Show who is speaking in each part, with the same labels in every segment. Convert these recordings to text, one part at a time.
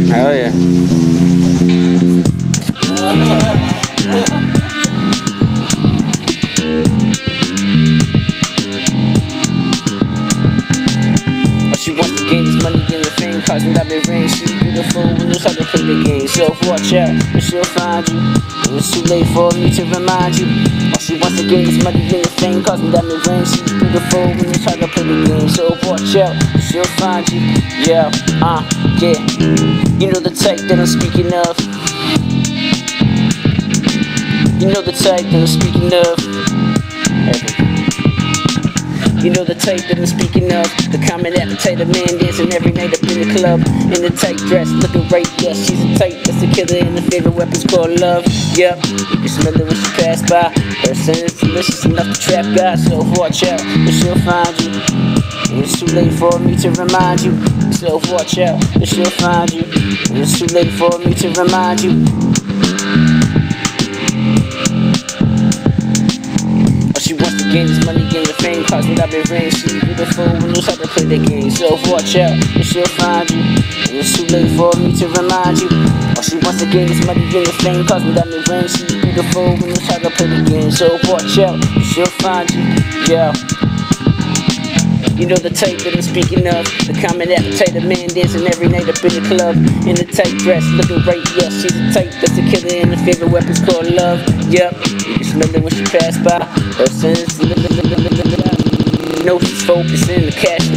Speaker 1: Hell yeah. She wants to gain this money, gain the fame, causing diamond rings. She's beautiful when you start to play the game. So watch out, and she'll find you. And it's too late for me to remind you. All she wants to gain this money, gain the fame, causing diamond rings. She's beautiful when you start to play the game. So watch out, and she'll find you. Yeah, yeah. You know the type that I'm speaking of. You know the type that I'm speaking of. You know the type that I'm speaking of. The common appetite of man dancing every night up in the club. In a tight dress, looking right, yes, she's a type that's a killer and the favorite weapon's called love. Yep, you can smell it when she pass by. Her scent is delicious enough to trap guys, so watch out, and she'll find you. And it's too late for me to remind you. So watch out, and she'll find you. And it's too late for me to remind you. She wants to gain this money, gain the fame, causing diamond rings. She's beautiful when you start to play the game. So watch out, and she'll find you. And it's too late for me to remind you. Oh, she wants to gain this money, gain the fame, causing diamond rings. She's beautiful when you start to play the game. So watch out, and she'll find you. Yeah. You know the type that I'm speaking of. The common appetite of man dancing every night up in the club. In a tight dress, looking right, yes, she's a type that's a killer and the favorite weapon's called love. Yep, you can smell it when she pass by. Her sense, you know she's focusing the cash.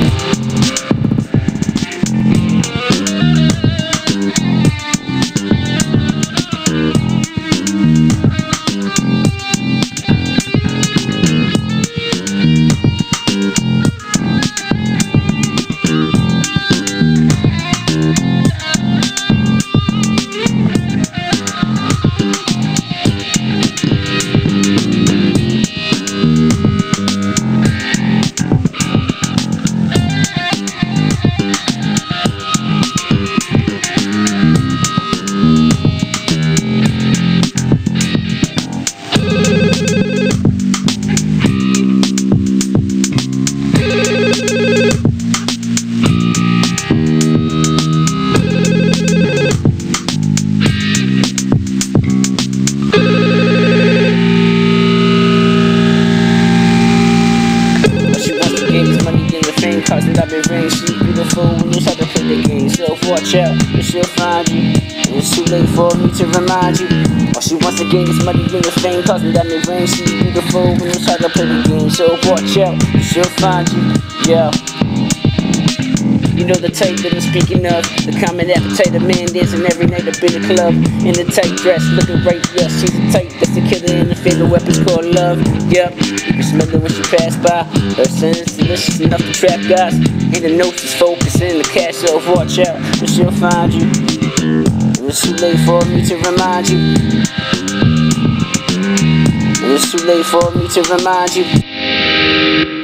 Speaker 1: Causing diamond rings, she's beautiful when you start to play the game. So watch out, and she'll find you. And it's too late for me to remind you. All she wants to gain is money, gain the fame, causing diamond rings. She's beautiful when you start to play the game. So watch out, and she'll find you. Yeah. You know the type that I'm speaking of. The common appetite of man dancing every night up in the club. In a tight dress, looking right, yes, she's a type that's a killer and the favorite weapon's called love. Yep, you can smell it when she pass by. Her scent is delicious enough to trap guys. And the note she's focusing the cash, so watch out, and she'll find you. And it's too late for me to remind you. And it's too late for me to remind you.